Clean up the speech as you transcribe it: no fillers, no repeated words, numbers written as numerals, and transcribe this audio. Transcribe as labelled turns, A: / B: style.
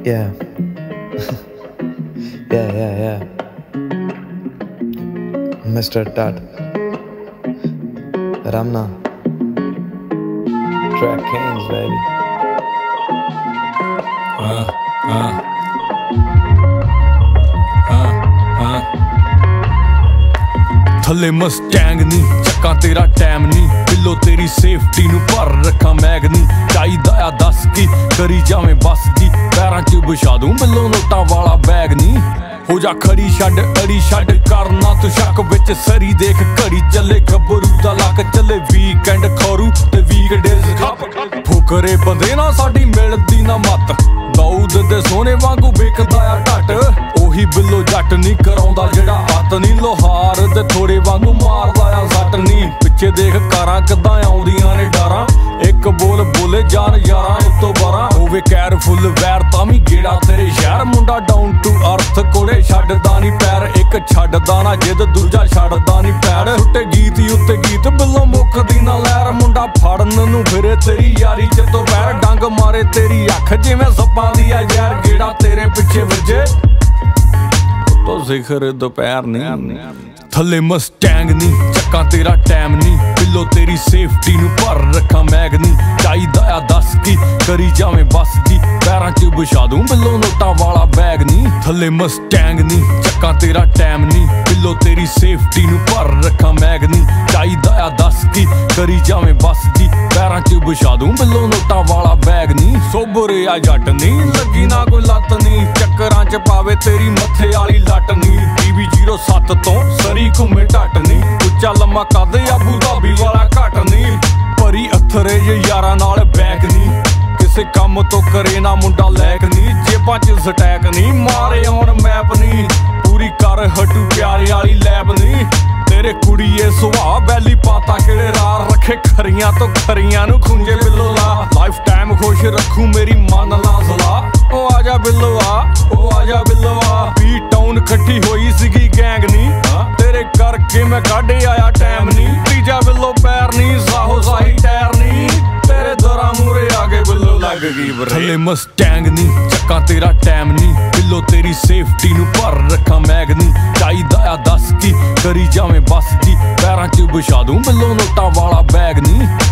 A: Yeah. Yeah. Mr. Tat Ramna Track Kings, baby.
B: थले Mustang नी चक्का तेरा टैम नी पिलो तेरी सेफ्टी नू भर रखा मैग नी चाहिदा आ दस की करी जावें बस जी पैरां च बिछा दूं बिलो नोटां वाला बैग नी हो जा खड़ी छड्ड अड़ी छड्ड करना तू शक विच सरी देख घड़ी चले गब्बरू दा लक चले वीकेंड खौरू ते वीकडेज खप फुकरे बंदे ना साडी मिलदी ना मत दाऊद दे सोने वांगू बेकदा आ ढट ओही बिलो जट नी कराउंदा जेड़ा हत्थ नी लोहार दे थोड़े वांगू मारदा आ सट नी पिछे देख कारां किदां आउंदियां ने डारां एक बोल बोले जान यारां उत्तों 12 होवे केयरफुल वैर तामी गेड़ा तेरे शहर मुंडा डाउन टू अर्थ कोड़े छड्डदा नी पैर एक छड्डदा ना जिद दूजा छड्डदा नी पैर टुटे गीत उत्ते गीत बिलो मुकदी ना लहर मुंडा फड़न नू फिरे तेरी यारी च तो पैर डंग मारे तेरी अख जिवें सप्पां दी आ जहर गेड़ा तेरे पिछे वजे तो जिखर दोपहर नी थले मस्टैंग नी चक्का तेरा टैम नी पिलो तेरी सेफ्टी नू भर रखा मैग नी चाहिदा आ दस की करी जावें बस जी पैरां च बिछा दूं बिलो नोटां वाला बैग नी थले मस्टैंग नी चक्का तेरा टैम नी पिलो तेरी सेफ्टी नू भर रखा मैग नी चाहिदा आ दस की करी जावें बस जी पैरां च बिछा दूं बिलो नोटां वाला बैग नी सोबरे आ जट नी लगी ना कोई लत नी चक्करां च पावे तेरी मत्थे वाली लट नी टीवी 07 तो सरी घूमे ढट नी उच्चा लम्मा कद अबू धाबी वाला घट नी भरी अथरे जे यारां नाल बैक नी किसे कम तो करे ना मुंडा लैक नी जेबां च स्टैक नी मारे ऑन मैप नी पूरी कर हटू प्यारे वाली लैब नी तेरे कुड़िए सुभा बैली पाता केड़े रार रखे खरियां तो खरियां नू खुंजे बिलो ला लाइफ टाइम खुश रखू मेरी मन ला सला ओ आजा बिलो आ बी टाउन इकट्ठी होई सीगी गैंग नी तेरे करके मैं काढे आया टाइम नी तीजा बिलो पैर नी साहो साही टैर नी तेरे दरा मूरे आगे बिलो लग गई थले मस्टैंग नी चक्का तेरा टैम नी पिलो तेरी सेफ्टी नू भर रखा मैग नी चाहिदा आ दस की करी जावें बस जी पैरां च बिछा दूं बिलो नोटां वाला बैग नी